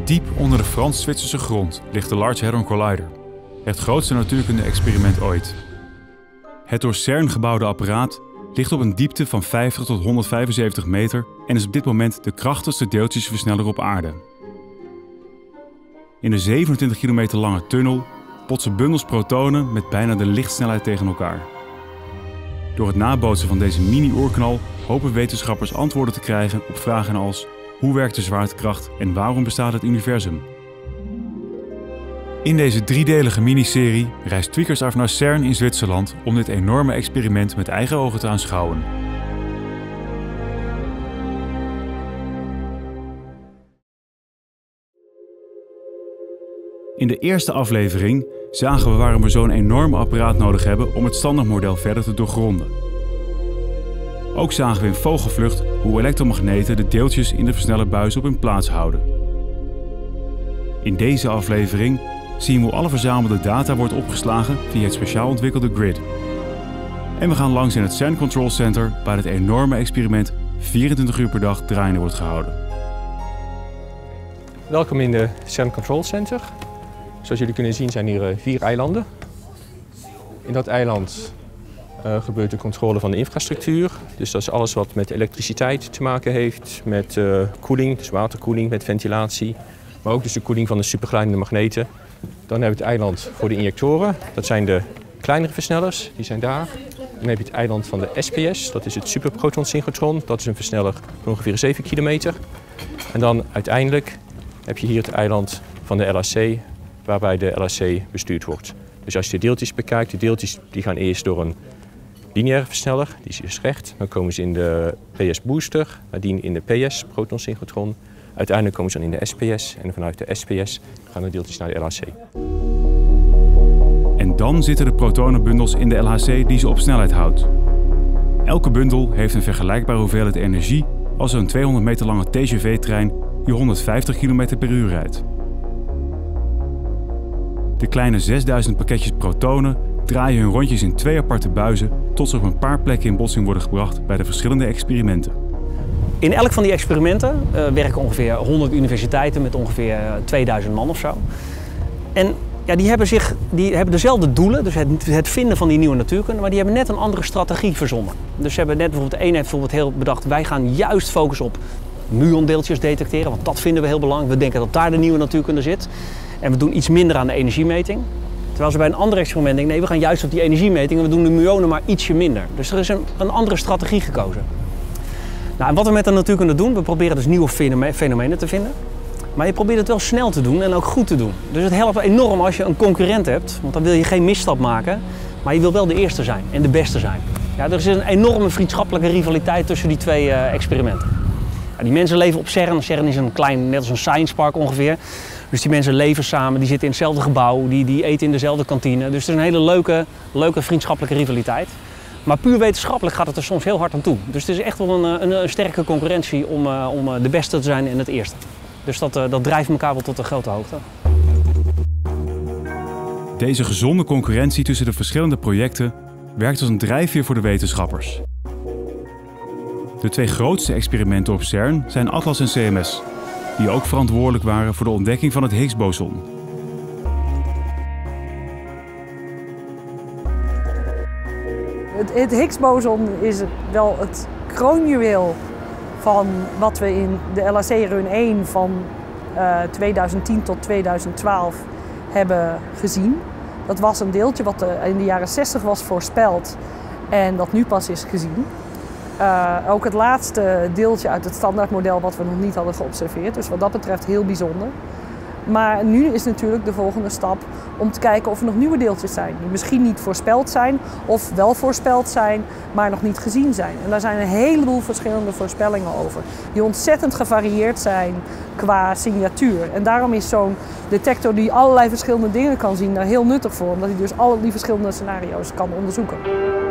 Diep onder de Frans-Zwitserse grond ligt de Large Hadron Collider, het grootste natuurkunde-experiment ooit. Het door CERN gebouwde apparaat ligt op een diepte van 50 tot 175 meter en is op dit moment de krachtigste deeltjesversneller op aarde. In de 27 kilometer lange tunnel botsen bundels protonen met bijna de lichtsnelheid tegen elkaar. Door het nabootsen van deze mini-oerknal hopen wetenschappers antwoorden te krijgen op vragen als: hoe werkt de zwaartekracht en waarom bestaat het universum? In deze driedelige miniserie reist Tweakers af naar CERN in Zwitserland om dit enorme experiment met eigen ogen te aanschouwen. In de eerste aflevering zagen we waarom we zo'n enorm apparaat nodig hebben om het standaardmodel verder te doorgronden. Ook zagen we in vogelvlucht hoe elektromagneten de deeltjes in de versnellerbuis op hun plaats houden. In deze aflevering zien we hoe alle verzamelde data wordt opgeslagen via het speciaal ontwikkelde grid. En we gaan langs in het CERN Control Center waar het enorme experiment 24 uur per dag draaiende wordt gehouden. Welkom in de CERN Control Center. Zoals jullie kunnen zien zijn hier 4 eilanden. In dat eiland gebeurt de controle van de infrastructuur. Dus dat is alles wat met elektriciteit te maken heeft, met koeling, dus waterkoeling, met ventilatie. Maar ook dus de koeling van de superglijdende magneten. Dan hebben we het eiland voor de injectoren. Dat zijn de kleinere versnellers, die zijn daar. Dan heb je het eiland van de SPS, dat is het superprotonsynchrotron. Dat is een versneller van ongeveer 7 kilometer. En dan uiteindelijk heb je hier het eiland van de LHC, waarbij de LHC bestuurd wordt. Dus als je de deeltjes bekijkt, de deeltjes die gaan eerst door een lineaire versneller, die is dus recht. Dan komen ze in de PS booster, nadien in de PS, protonsynchrotron. Uiteindelijk komen ze dan in de SPS en vanuit de SPS gaan de deeltjes naar de LHC. En dan zitten de protonenbundels in de LHC die ze op snelheid houdt. Elke bundel heeft een vergelijkbare hoeveelheid energie als een 200 meter lange TGV-trein die 150 km per uur rijdt. De kleine 6000 pakketjes protonen draaien hun rondjes in 2 aparte buizen tot ze op een paar plekken in botsing worden gebracht bij de verschillende experimenten. In elk van die experimenten werken ongeveer 100 universiteiten met ongeveer 2000 man of zo. En ja, die hebben dezelfde doelen, dus het vinden van die nieuwe natuurkunde, maar die hebben net een andere strategie verzonnen. Dus ze hebben net bijvoorbeeld, de een heeft bijvoorbeeld heel bedacht, wij gaan juist focussen op muondeeltjes detecteren, want dat vinden we heel belangrijk. We denken dat daar de nieuwe natuurkunde zit. En we doen iets minder aan de energiemeting. Terwijl ze bij een ander experiment denken, nee, we gaan juist op die energiemeting en we doen de muonen maar ietsje minder. Dus er is een andere strategie gekozen. Nou, en wat we met de natuurkunde doen, we proberen dus nieuwe fenomenen te vinden. Maar je probeert het wel snel te doen en ook goed te doen. Dus het helpt enorm als je een concurrent hebt, want dan wil je geen misstap maken. Maar je wil wel de eerste zijn en de beste zijn. Ja, er is een enorme vriendschappelijke rivaliteit tussen die 2 experimenten. Ja, die mensen leven op CERN. CERN is een klein, net als een science park ongeveer. Dus die mensen leven samen, die zitten in hetzelfde gebouw, die eten in dezelfde kantine. Dus het is een hele leuke vriendschappelijke rivaliteit. Maar puur wetenschappelijk gaat het er soms heel hard aan toe. Dus het is echt wel een sterke concurrentie om de beste te zijn en het eerste. Dus dat drijft elkaar wel tot een grote hoogte. Deze gezonde concurrentie tussen de verschillende projecten werkt als een drijfveer voor de wetenschappers. De 2 grootste experimenten op CERN zijn ATLAS en CMS, die ook verantwoordelijk waren voor de ontdekking van het Higgs-boson. Het Higgs-boson is wel het kroonjuweel van wat we in de LHC Run 1 van 2010 tot 2012 hebben gezien. Dat was een deeltje wat in de jaren 60 was voorspeld en dat nu pas is gezien. Ook het laatste deeltje uit het standaardmodel wat we nog niet hadden geobserveerd. Dus wat dat betreft heel bijzonder. Maar nu is natuurlijk de volgende stap om te kijken of er nog nieuwe deeltjes zijn. Die misschien niet voorspeld zijn of wel voorspeld zijn, maar nog niet gezien zijn. En daar zijn een heleboel verschillende voorspellingen over. Die ontzettend gevarieerd zijn qua signatuur. En daarom is zo'n detector die allerlei verschillende dingen kan zien daar heel nuttig voor. Omdat hij dus al die verschillende scenario's kan onderzoeken.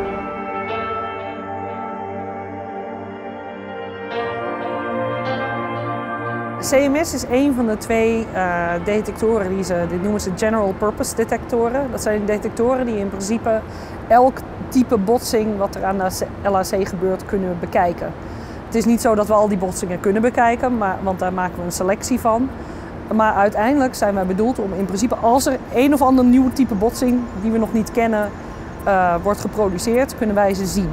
CMS is een van de 2 detectoren, dit noemen ze general purpose detectoren. Dat zijn detectoren die in principe elk type botsing wat er aan de LHC gebeurt kunnen bekijken. Het is niet zo dat we al die botsingen kunnen bekijken, want daar maken we een selectie van. Maar uiteindelijk zijn wij bedoeld om in principe als er een of ander nieuw type botsing die we nog niet kennen wordt geproduceerd, kunnen wij ze zien.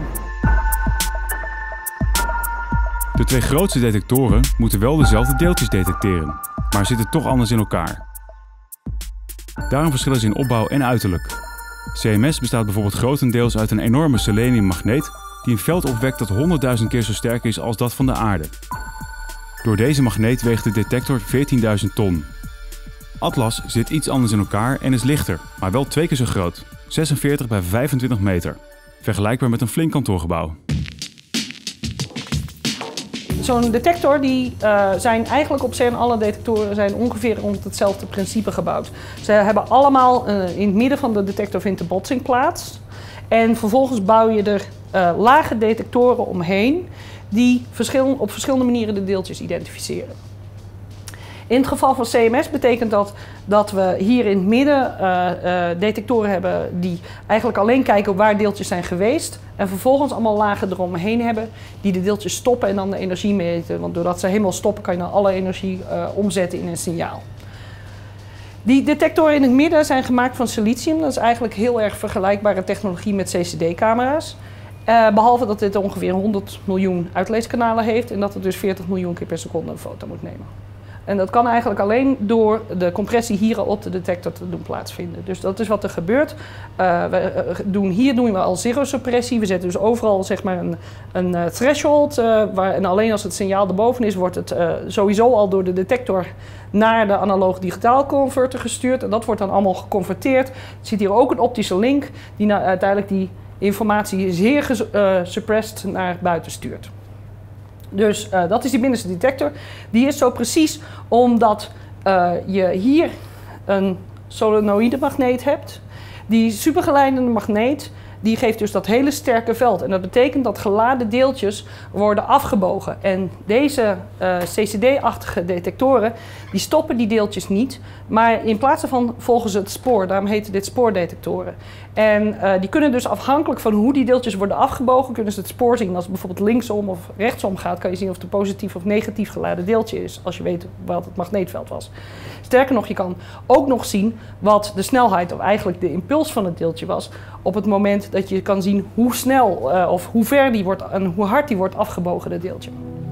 De twee grootste detectoren moeten wel dezelfde deeltjes detecteren, maar zitten toch anders in elkaar. Daarom verschillen ze in opbouw en uiterlijk. CMS bestaat bijvoorbeeld grotendeels uit een enorme seleniummagneet die een veld opwekt dat 100.000 keer zo sterk is als dat van de aarde. Door deze magneet weegt de detector 14.000 ton. Atlas zit iets anders in elkaar en is lichter, maar wel 2 keer zo groot, 46 bij 25 meter. Vergelijkbaar met een flink kantoorgebouw. Zo'n detector, die zijn eigenlijk op CERN, alle detectoren zijn ongeveer rond hetzelfde principe gebouwd. Ze hebben allemaal, in het midden van de detector vindt de botsing plaats. En vervolgens bouw je er lage detectoren omheen die op verschillende manieren de deeltjes identificeren. In het geval van CMS betekent dat we hier in het midden detectoren hebben die eigenlijk alleen kijken op waar deeltjes zijn geweest. En vervolgens allemaal lagen eromheen hebben die de deeltjes stoppen en dan de energie meten. Want doordat ze helemaal stoppen kan je dan alle energie omzetten in een signaal. Die detectoren in het midden zijn gemaakt van silicium. Dat is eigenlijk heel erg vergelijkbare technologie met CCD-camera's. Behalve dat dit ongeveer 100 miljoen uitleeskanalen heeft en dat het dus 40 miljoen keer per seconde een foto moet nemen. En dat kan eigenlijk alleen door de compressie hier op de detector te doen plaatsvinden. Dus dat is wat er gebeurt. Hier doen we al zero-suppressie. We zetten dus overal zeg maar een threshold. En alleen als het signaal erboven is, wordt het sowieso al door de detector naar de analoog-digitaal converter gestuurd. En dat wordt dan allemaal geconverteerd. Je ziet hier ook een optische link die uiteindelijk die informatie zeer suppressed naar buiten stuurt. Dus dat is die binnenste detector. Die is zo precies omdat je hier een solenoïde magneet hebt. Die supergeleidende magneet die geeft dus dat hele sterke veld. En dat betekent dat geladen deeltjes worden afgebogen. En deze CCD-achtige detectoren die stoppen die deeltjes niet. Maar in plaats daarvan volgen ze het spoor. Daarom heten dit spoordetectoren. En die kunnen dus afhankelijk van hoe die deeltjes worden afgebogen, kunnen ze het spoor zien. Als het bijvoorbeeld linksom of rechtsom gaat, kan je zien of het een positief of negatief geladen deeltje is. Als je weet wat het magneetveld was. Sterker nog, je kan ook nog zien wat de snelheid of eigenlijk de impuls van het deeltje was. Op het moment dat je kan zien hoe snel of hoe ver die wordt en hoe hard die wordt afgebogen, dat deeltje.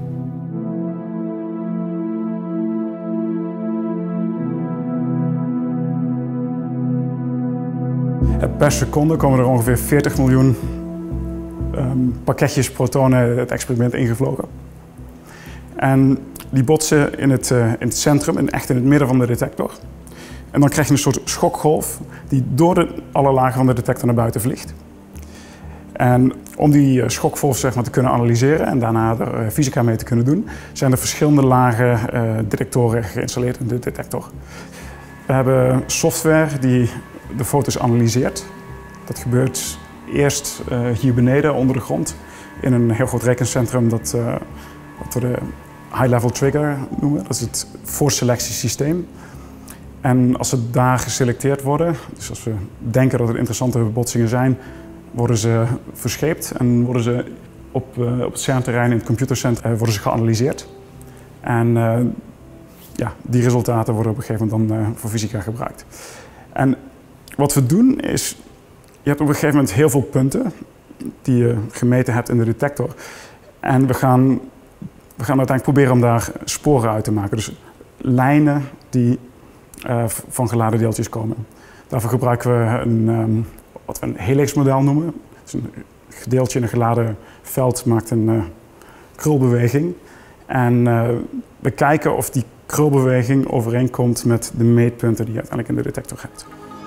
Per seconde komen er ongeveer 40 miljoen pakketjes protonen het experiment ingevlogen. En die botsen in het centrum, echt in het midden van de detector. En dan krijg je een soort schokgolf die door alle lagen van de detector naar buiten vliegt. En om die schokgolf zeg maar, te kunnen analyseren en daarna er fysica mee te kunnen doen, zijn er verschillende lagen detectoren geïnstalleerd in de detector. We hebben software die de foto's analyseert. Dat gebeurt eerst hier beneden onder de grond in een heel groot rekencentrum dat wat we de high-level trigger noemen. Dat is het voorselectiesysteem. En als ze daar geselecteerd worden, dus als we denken dat er interessante botsingen zijn, worden ze verscheept en worden ze op het CERN-terrein in het computercentrum worden ze geanalyseerd. En die resultaten worden op een gegeven moment dan voor fysica gebruikt. En wat we doen is, je hebt op een gegeven moment heel veel punten die je gemeten hebt in de detector. En we gaan uiteindelijk proberen om daar sporen uit te maken. Dus lijnen die van geladen deeltjes komen. Daarvoor gebruiken we wat we een helixmodel noemen. Dus een deeltje in een geladen veld maakt een krulbeweging. En we kijken of die krulbeweging overeenkomt met de meetpunten die je uiteindelijk in de detector hebt.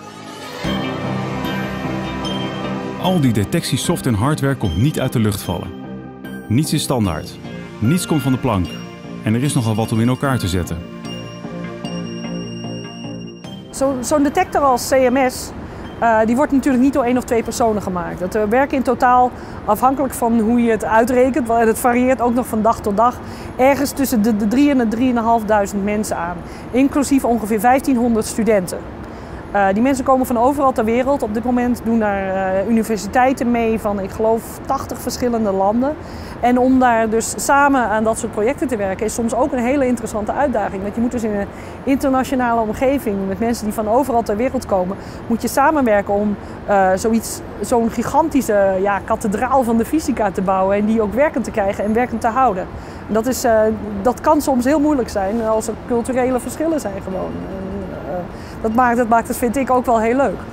Al die detectiesoft en hardware komt niet uit de lucht vallen. Niets is standaard. Niets komt van de plank. En er is nogal wat om in elkaar te zetten. Zo'n detector als CMS, die wordt natuurlijk niet door 1 of 2 personen gemaakt. We werken in totaal, afhankelijk van hoe je het uitrekent, en het varieert ook nog van dag tot dag, ergens tussen de 3.000 en de 3.500 mensen aan. Inclusief ongeveer 1500 studenten. Die mensen komen van overal ter wereld. Op dit moment doen daar universiteiten mee van, ik geloof, 80 verschillende landen. En om daar dus samen aan dat soort projecten te werken is soms ook een hele interessante uitdaging. Want je moet dus in een internationale omgeving met mensen die van overal ter wereld komen, moet je samenwerken om zo'n gigantische kathedraal van de fysica te bouwen en die ook werkend te krijgen en werkend te houden. Dat kan soms heel moeilijk zijn als er culturele verschillen zijn gewoon. Dat maakt het, vind ik, ook wel heel leuk.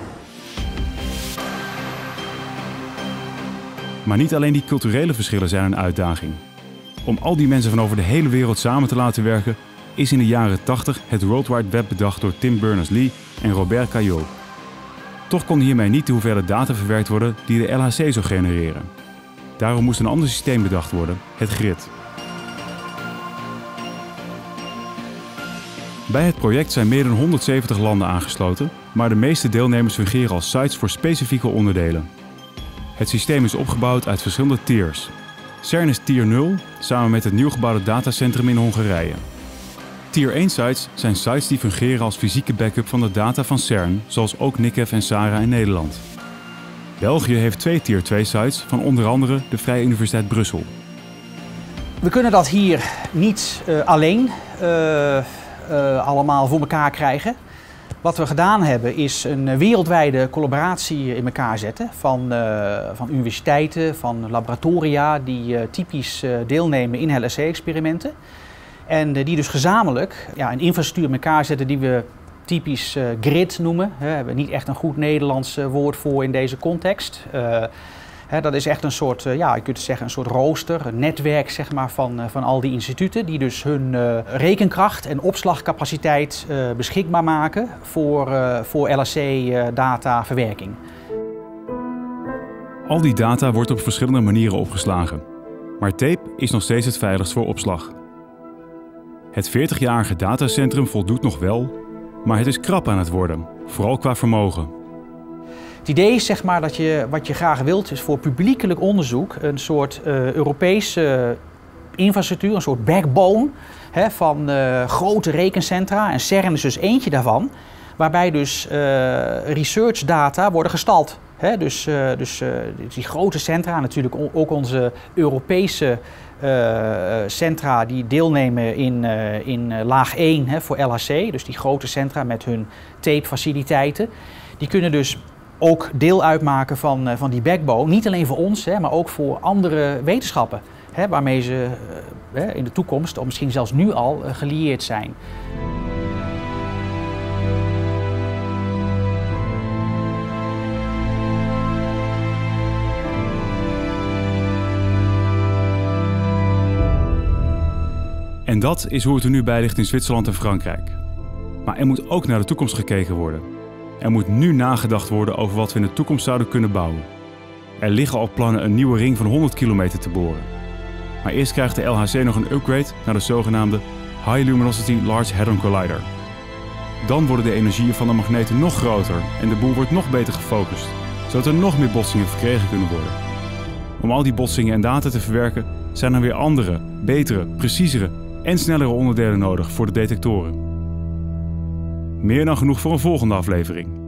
Maar niet alleen die culturele verschillen zijn een uitdaging. Om al die mensen van over de hele wereld samen te laten werken, is in de jaren 80 het World Wide Web bedacht door Tim Berners-Lee en Robert Cailliau. Toch kon hiermee niet de hoeveelheid data verwerkt worden die de LHC zou genereren. Daarom moest een ander systeem bedacht worden, het GRID. Bij het project zijn meer dan 170 landen aangesloten, maar de meeste deelnemers fungeren als sites voor specifieke onderdelen. Het systeem is opgebouwd uit verschillende tiers. CERN is tier 0, samen met het nieuw gebouwde datacentrum in Hongarije. Tier 1 sites zijn sites die fungeren als fysieke backup van de data van CERN, zoals ook NICEF en SARA in Nederland. België heeft 2 tier 2 sites van onder andere de Vrije Universiteit Brussel. We kunnen dat hier niet alleen allemaal voor elkaar krijgen. Wat we gedaan hebben is een wereldwijde collaboratie in elkaar zetten van universiteiten, van laboratoria die typisch deelnemen in LHC-experimenten. En die dus gezamenlijk een infrastructuur in elkaar zetten die we typisch grid noemen. We hebben niet echt een goed Nederlands woord voor in deze context. Dat is echt een soort, je kunt zeggen, een soort rooster, een netwerk zeg maar, van al die instituten die dus hun rekenkracht en opslagcapaciteit beschikbaar maken voor LHC-dataverwerking. Al die data wordt op verschillende manieren opgeslagen. Maar tape is nog steeds het veiligst voor opslag. Het 40-jarige datacentrum voldoet nog wel, maar het is krap aan het worden, vooral qua vermogen. Het idee is zeg maar, dat wat je graag wilt is voor publiekelijk onderzoek een soort Europese infrastructuur, een soort backbone van grote rekencentra. En CERN is dus eentje daarvan, waarbij dus researchdata worden gestald. Dus die grote centra, natuurlijk ook onze Europese centra die deelnemen in laag 1 voor LHC. Dus die grote centra met hun tapefaciliteiten. Die kunnen dus ook deel uitmaken van die backbone. Niet alleen voor ons, maar ook voor andere wetenschappen. Waarmee ze in de toekomst, of misschien zelfs nu al, gelieerd zijn. En dat is hoe het er nu bij ligt in Zwitserland en Frankrijk. Maar er moet ook naar de toekomst gekeken worden. Er moet nu nagedacht worden over wat we in de toekomst zouden kunnen bouwen. Er liggen al plannen een nieuwe ring van 100 kilometer te boren. Maar eerst krijgt de LHC nog een upgrade naar de zogenaamde High Luminosity Large Hadron Collider. Dan worden de energieën van de magneten nog groter en de boel wordt nog beter gefocust, zodat er nog meer botsingen verkregen kunnen worden. Om al die botsingen en data te verwerken zijn er weer andere, betere, preciezere en snellere onderdelen nodig voor de detectoren. Meer dan genoeg voor een volgende aflevering.